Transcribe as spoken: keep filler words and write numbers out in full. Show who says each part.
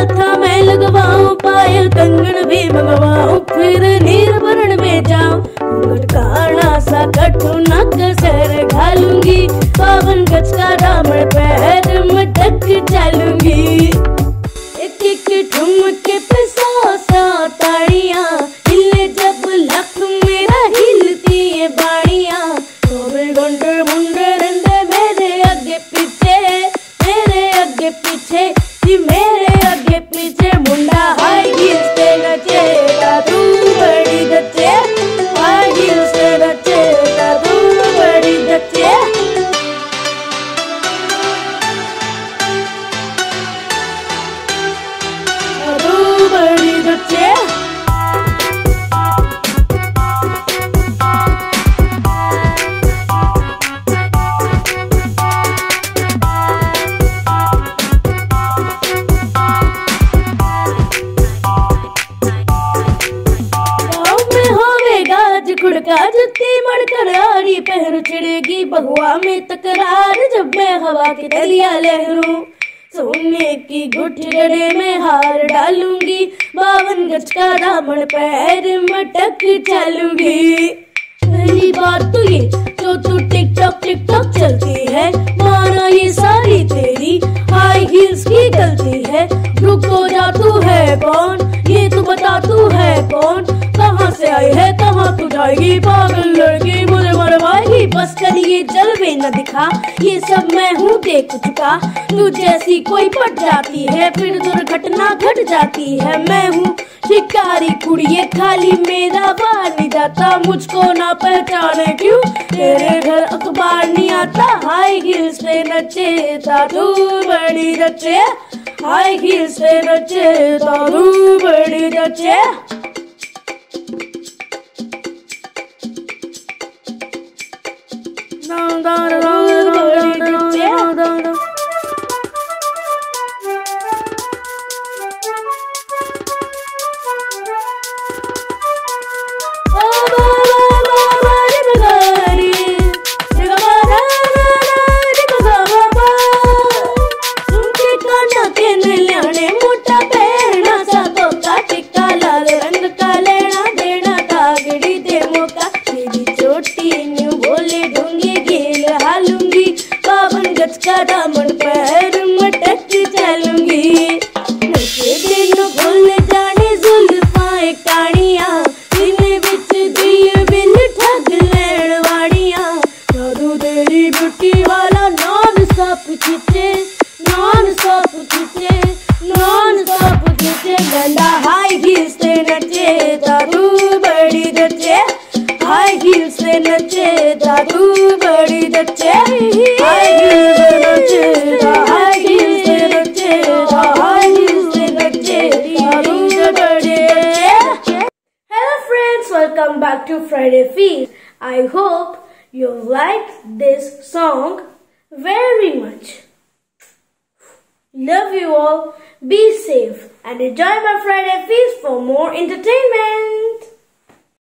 Speaker 1: था मैं लगवाऊं, पायल कंगन भी मंगवाऊं, फिर नीर वरण में जाऊं, काना सा कठू नक सर घालूंगी, बावन गज का दामन पैर मटक चलूंगी। एक एक ठुमके पे सौ सौ ताड़ियां, हिले जब लक मेरा हिलती है बाड़ियां, चौबीस घंटे मुंडे रंडे मेरे आगे पीछे, मेरे आगे पीछे जी मेरे आगे पीछे, मुंडा हाई हील्स पे नचे तू बड़ी दचे, हाई हील्स पे नचे तू बड़ी दचे। खुड़का जुत्ती मड़कर आरी पहर छिड़ेगी बहुआ में तकरार, जब मैं हवा की तलिया लहरूं, सोने की गुठगड़े में हार डालूंगी, बावन गज का दामन पैर मटक चलूंगी। पहली बात तो ये जो तू टिकटॉक टिकटॉक चलती है, माना ये सारी तेरी हाई हील्स की गलती है। रुको जा तू है कौन, ये तू बता तू है कौन, कहाँ से आई है कहाँ तू जाएगी, पागल लड़की मुझे मरवाएगी, बस कर ये जलवे न दिखा, ये सब मैं हूँ देख चुका, तू जैसी कोई पट जाती है फिर दुर्घटना घट जाती है। मैं हूँ शिकारी कुड़िए, खाली मेरा बार नहीं जाता, मुझको ना पहचाने क्यों तेरे घर अखबार नहीं आता। हाई हील्स पे नचे तू बड़ी नचे, हाई हील्स पे नचे तू बड़ी नचे। Welcome back to Friday Feast. I hope you liked this song very much. Love you all. Be safe and enjoy my Friday Feast for more entertainment.